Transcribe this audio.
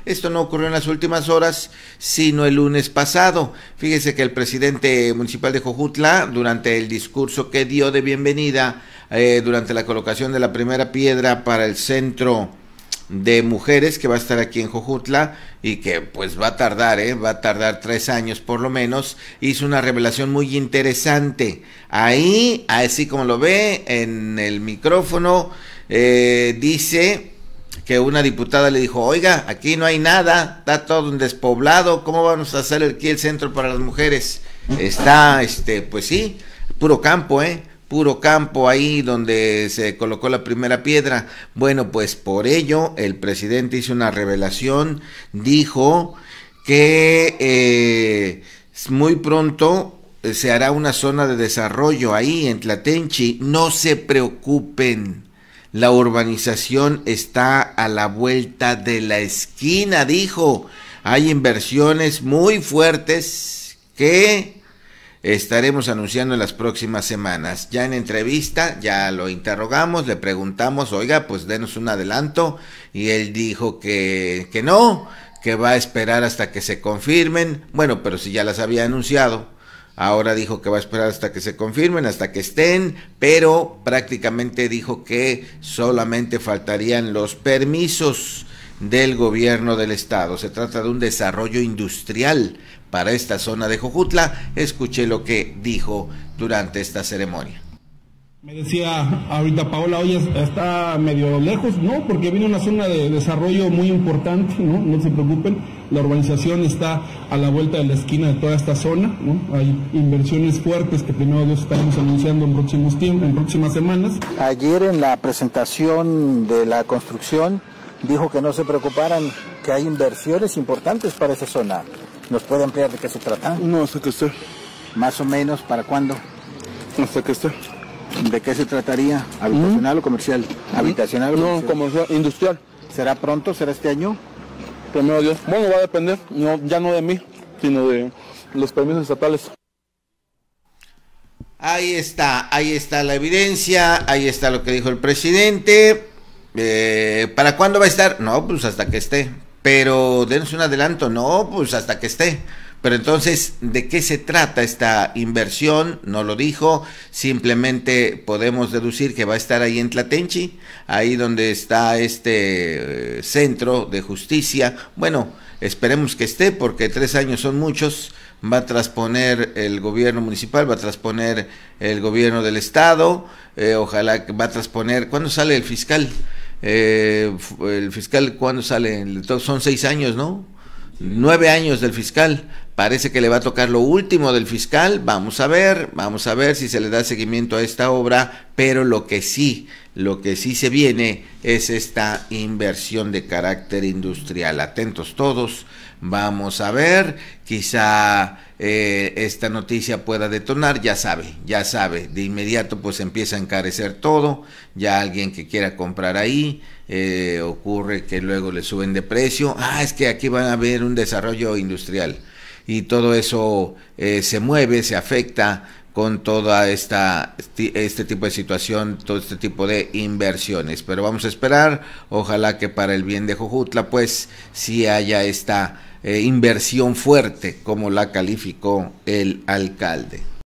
Esto no ocurrió en las últimas horas, sino el lunes pasado. Fíjese que el presidente municipal de Jojutla, durante el discurso que dio de bienvenida, durante la colocación de la primera piedra para el centro de mujeres que va a estar aquí en Jojutla y que pues va a tardar 3 años por lo menos, hizo una revelación muy interesante. Ahí, así como lo ve en el micrófono, dice que una diputada le dijo: oiga, aquí no hay nada, está todo un despoblado, ¿cómo vamos a hacer aquí el centro para las mujeres? Está, pues sí, puro campo, puro campo ahí donde se colocó la primera piedra. Bueno, pues por ello el presidente hizo una revelación, dijo que muy pronto se hará una zona de desarrollo ahí en Tlatenchi. No se preocupen, la urbanización está a la vuelta de la esquina, dijo. Hay inversiones muy fuertes que estaremos anunciando en las próximas semanas. Ya en entrevista, ya lo interrogamos, le preguntamos: oiga, pues denos un adelanto, y él dijo que no, que va a esperar hasta que se confirmen. Bueno, pero si ya las había anunciado, ahora dijo que va a esperar hasta que se confirmen, hasta que estén, pero prácticamente dijo que solamente faltarían los permisos del gobierno del estado. Se trata de un desarrollo industrial para esta zona de Jojutla. Escuché lo que dijo durante esta ceremonia. Me decía ahorita Paola: oye, está medio lejos, ¿no? Porque viene una zona de desarrollo muy importante, ¿no? No se preocupen, la urbanización está a la vuelta de la esquina de toda esta zona, ¿no? Hay inversiones fuertes que primero Dios estaremos anunciando en próximos tiempos, en próximas semanas. Ayer en la presentación de la construcción dijo que no se preocuparan, que hay inversiones importantes para esa zona. ¿Nos puede ampliar de qué se trata? No, hasta que esté. Más o menos, ¿para cuándo? Hasta que esté. ¿De qué se trataría? ¿Habitacional o comercial? ¿Habitacional o comercial? No, comercial, industrial. ¿Será pronto? ¿Será este año? Primero Dios. Bueno, va a depender, no, ya no de mí, sino de los permisos estatales. Ahí está la evidencia, ahí está lo que dijo el presidente. ¿Para cuándo va a estar? No, pues hasta que esté. Pero denos un adelanto. No, pues hasta que esté. Pero entonces, ¿de qué se trata esta inversión? No lo dijo, simplemente podemos deducir que va a estar ahí en Tlatenchi, ahí donde está este centro de justicia. Bueno, esperemos que esté, porque 3 años son muchos. Va a transponer el gobierno municipal, va a transponer el gobierno del estado, ojalá que va a transponer. ¿Cuándo sale el fiscal? El fiscal, ¿cuándo sale? Son 6 años, ¿no? 9 años del fiscal. Parece que le va a tocar lo último del fiscal. Vamos a ver si se le da seguimiento a esta obra, pero lo que sí se viene es esta inversión de carácter industrial. Atentos todos, vamos a ver, quizá esta noticia pueda detonar. Ya sabe, de inmediato pues empieza a encarecer todo. Ya alguien que quiera comprar ahí, ocurre que luego le suben de precio. Es que aquí va a haber un desarrollo industrial, y todo eso se mueve, se afecta con toda este tipo de situación, todo este tipo de inversiones. Pero vamos a esperar, ojalá que para el bien de Jojutla pues sí haya esta inversión fuerte, como la calificó el alcalde.